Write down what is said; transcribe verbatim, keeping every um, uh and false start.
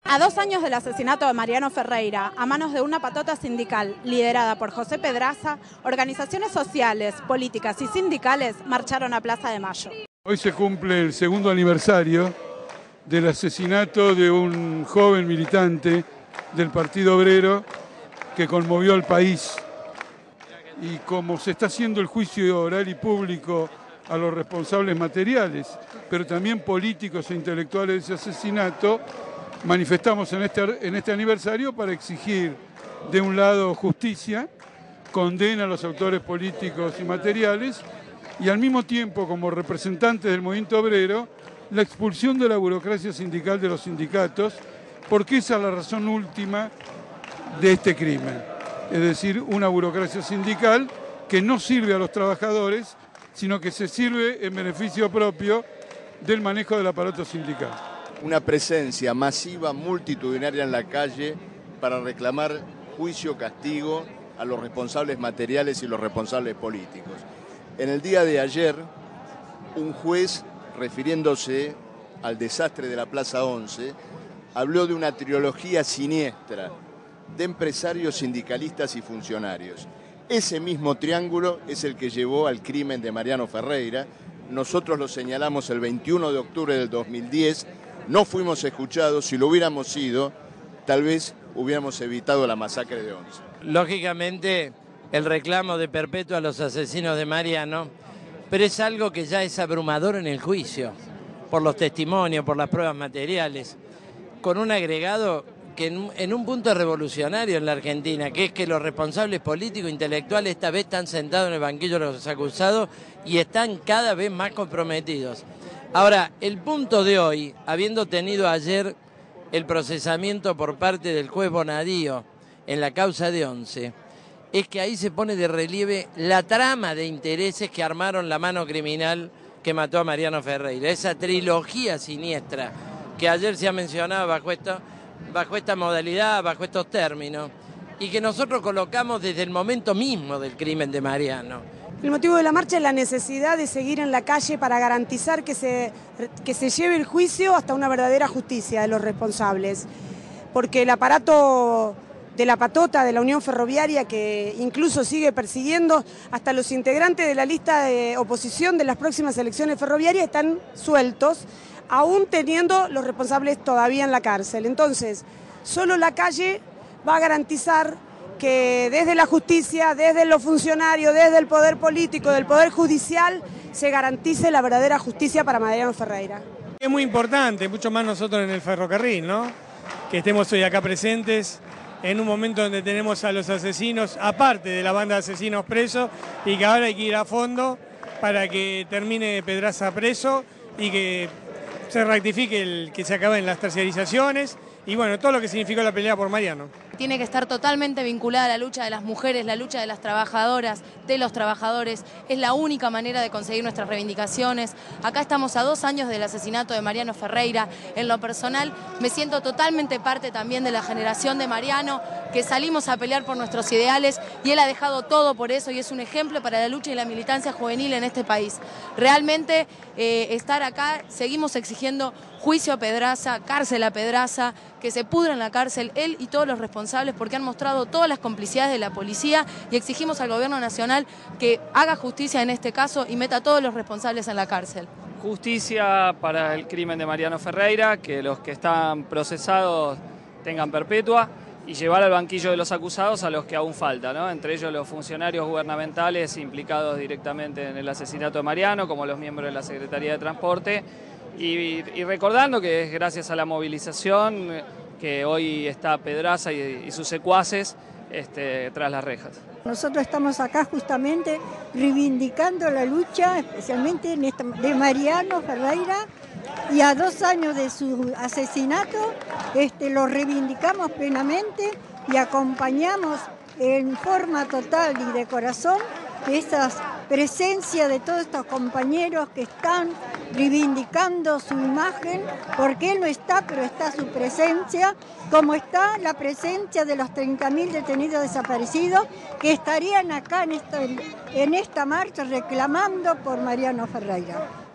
A dos años del asesinato de Mariano Ferreira, a manos de una patota sindical liderada por José Pedraza, organizaciones sociales, políticas y sindicales marcharon a Plaza de Mayo. Hoy se cumple el segundo aniversario del asesinato de un joven militante del Partido Obrero que conmovió al país. Y como se está haciendo el juicio oral y público a los responsables materiales, pero también políticos e intelectuales de ese asesinato, manifestamos en este, en este aniversario para exigir, de un lado, justicia, condena a los autores políticos y materiales, y al mismo tiempo, como representantes del movimiento obrero, la expulsión de la burocracia sindical de los sindicatos, porque esa es la razón última de este crimen. Es decir, una burocracia sindical que no sirve a los trabajadores, sino que se sirve en beneficio propio del manejo del aparato sindical. Una presencia masiva, multitudinaria en la calle para reclamar juicio, castigo a los responsables materiales y los responsables políticos. En el día de ayer, un juez, refiriéndose al desastre de la Plaza once, habló de una trilogía siniestra de empresarios, sindicalistas y funcionarios. Ese mismo triángulo es el que llevó al crimen de Mariano Ferreira. Nosotros lo señalamos el veintiuno de octubre del dos mil diez, no fuimos escuchados. Si lo hubiéramos sido, tal vez hubiéramos evitado la masacre de once. Lógicamente, el reclamo de perpetua a los asesinos de Mariano, pero es algo que ya es abrumador en el juicio, por los testimonios, por las pruebas materiales, con un agregado que en, en un punto revolucionario en la Argentina, que es que los responsables políticos e intelectuales esta vez están sentados en el banquillo de los acusados y están cada vez más comprometidos. Ahora, el punto de hoy, habiendo tenido ayer el procesamiento por parte del juez Bonadío en la causa de once, es que ahí se pone de relieve la trama de intereses que armaron la mano criminal que mató a Mariano Ferreira, esa trilogía siniestra que ayer se ha mencionado bajo esta, bajo esta modalidad, bajo estos términos, y que nosotros colocamos desde el momento mismo del crimen de Mariano. El motivo de la marcha es la necesidad de seguir en la calle para garantizar que se, que se lleve el juicio hasta una verdadera justicia de los responsables, porque el aparato de la patota de la Unión Ferroviaria, que incluso sigue persiguiendo hasta los integrantes de la lista de oposición de las próximas elecciones ferroviarias, están sueltos, aún teniendo los responsables todavía en la cárcel. Entonces, solo la calle va a garantizar que desde la justicia, desde los funcionarios, desde el poder político, del poder judicial, se garantice la verdadera justicia para Mariano Ferreira. Es muy importante, mucho más nosotros en el ferrocarril, ¿no? Que estemos hoy acá presentes en un momento donde tenemos a los asesinos, aparte de la banda de asesinos presos, y que ahora hay que ir a fondo para que termine Pedraza preso y que se rectifique el que se acaben las terciarizaciones y bueno, todo lo que significó la pelea por Mariano. Tiene que estar totalmente vinculada a la lucha de las mujeres, la lucha de las trabajadoras, de los trabajadores. Es la única manera de conseguir nuestras reivindicaciones. Acá estamos a dos años del asesinato de Mariano Ferreira. En lo personal, me siento totalmente parte también de la generación de Mariano, que salimos a pelear por nuestros ideales y él ha dejado todo por eso y es un ejemplo para la lucha y la militancia juvenil en este país. Realmente, eh, estar acá, seguimos exigiendo juicio a Pedraza, cárcel a Pedraza, que se pudra en la cárcel él y todos los responsables porque han mostrado todas las complicidades de la policía y exigimos al gobierno nacional que haga justicia en este caso y meta a todos los responsables en la cárcel. Justicia para el crimen de Mariano Ferreira, que los que están procesados tengan perpetua y llevar al banquillo de los acusados a los que aún faltan, ¿no? Entre ellos los funcionarios gubernamentales implicados directamente en el asesinato de Mariano, como los miembros de la Secretaría de Transporte. Y, y recordando que es gracias a la movilización que hoy está Pedraza y, y sus secuaces este, tras las rejas. Nosotros estamos acá justamente reivindicando la lucha, especialmente en esta, de Mariano Ferreira, y a dos años de su asesinato este, lo reivindicamos plenamente y acompañamos en forma total y de corazón esa presencia de todos estos compañeros que están reivindicando su imagen, porque él no está, pero está su presencia, como está la presencia de los treinta mil detenidos desaparecidos que estarían acá en esta, en esta marcha reclamando por Mariano Ferreira.